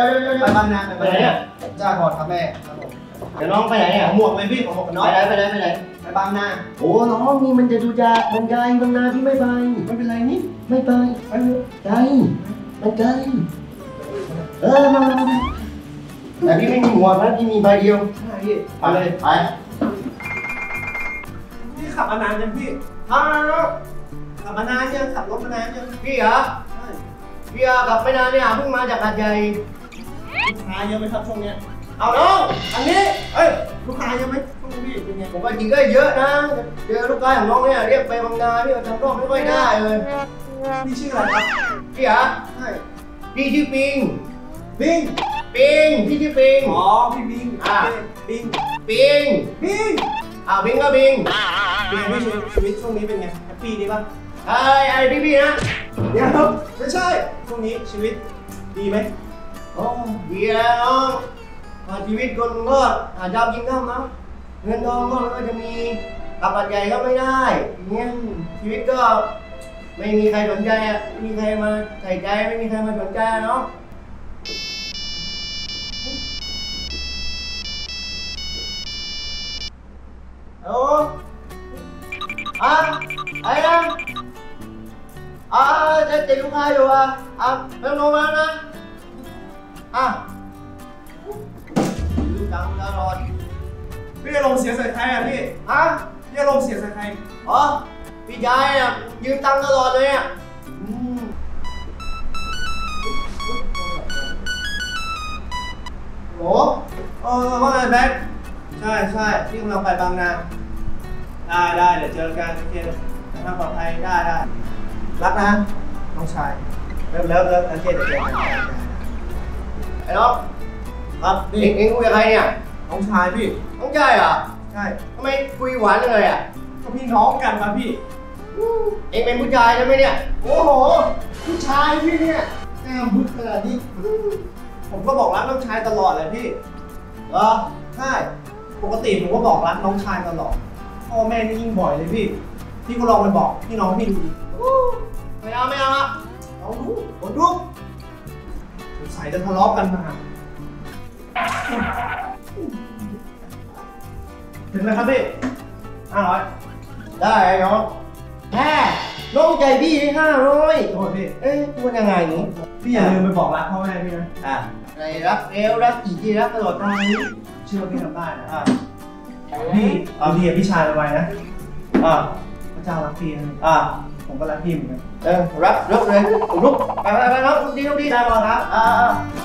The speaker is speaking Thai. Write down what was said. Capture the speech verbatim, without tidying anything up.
ยวเดี๋ยวเดี๋ยวไปบางนาไปไหนเนี่ยจ้าก่อนครับแม่ครับผมเดี๋ยวน้องไปไหนเนี่ยหมวกเลยพี่หมวกกันน็อกไปไหนไปไหนไปไหนไปบางนาโอ้น้องนี่มันจะดูจากมันไกลบางนาพี่ไม่ไปไม่เป็นไรนี่ไม่ไปไปไกลมันไกลเออมาแต่พี่ไม่มีหมวกนะพี่มีใบเดียวใช่พี่ไปเลยไปนี่ขับมานานยังพี่อ้าวขับมานานยังขับรถมานานยังพี่เหรอพี่ขับไม่นานเนี่ยเพิ่งมาจากหาดใหญ่ลูกค้าเยอะไหมครับช่วงนี้เอาน้องอันนี้เอ้ยลูกค้าเยอะไหมช่วงนี้พี่เป็นไงผมว่าจริงก็เยอะนะเจอลูกค้าของน้องเนี่ยเรียกไปบางนาพี่จำรอบไม่ค่อยได้เลยพี่ชื่ออะไรครับพี่เหรอใช่พี่ชื่อปิงปิงปิงพี่ชื่อปิงอ๋อพี่ปิงอ่าปิงปิงปิงอ่าปิงก็ปิงปิงพี่ชีวิตช่วงนี้เป็นไงแฮปปี้ดีป่ะไอ้ไอ้พี่พี่นะเดี๋ยวไม่ใช่ช่วงนี้ชีวิตดีไหมโอ้ดีแล้วชีวิตคนก็หาเช้ากินค่ำนะเงินทองก็ไม่จะมีขับรถใหญ่ก็ไม่ได้เนี่ยชีวิตก็ไม่มีใครสนใจอ่ะไม่มีใครมาใส่ใจไม่มีใครมาสนใจเนาะโอ้อ่ะไอ้นะอ่ะจะติดลูกค้าอยู่อ่ะอ่ะเพิ่มลงมานะอ่ะดูจังตลอดพี่อารมณ์เสียใส่ใครอ่ะพี่ฮะพี่อารมณ์เสียใส่ใครอ๋อพี่ชายอ่ะยืมตังค์ตลอดเลยอ่ะโอ้เออว่าไงแบ๊กใช่ใช่พี่กำลังไปบางนาได้ได้เดี๋ยวเจอกันโอเคทางปลอดภัยได้ได้รักนะน้องชายเริ่มเริ่มเริ่มโอเคเดี๋ยวเจอกันไอ้น้องครับเอ็งเอ็งคุยกับใครเนี่ยน้องชายพี่น้องชายเหรอใช่ทำไมคุยหวานเลยอ่ะก็พี่น้องกันครับพี่เอ็งเป็นผู้ชายใช่ไหมเนี่ยโอ้โหผู้ชายพี่เนี่ยแก้มบึกขนาดนี้ผมก็บอกรักน้องชายตลอดเลยพี่เหรอใช่ปกติผมก็บอกรักน้องชายตลอดพ่อแม่นี่ยิ่งบ่อยเลยพี่พี่ก็ลองไปบอกพี่น้องพี่ดูดิไม่เอาไม่เอาอะเอาดูกดดูสงสัยจะทะเลาะกันมาถึงแล้วครับพี่ห้าร้อยได้น้องแค่น้องใจพี่ห้าร้อยโทษพี่เอ๊ะมันยังไงนี่พี่อย่าลืมไปบอกรักพ่อแม่พี่นะอ่ะใจรักเอวรักกี่ที่รักตลอดทางนี้เชื่อพี่ทำได้นะอ่ะพี่เอาดีกับพี่ชายไว้นะอ่ะพระเจ้ารักพี่นะอ่ะผมก็รักพี่เหมือนกันเออรักลุกเลยลุกไปไปไปน้องลุกดีลุกดีได้บอลครับอ่า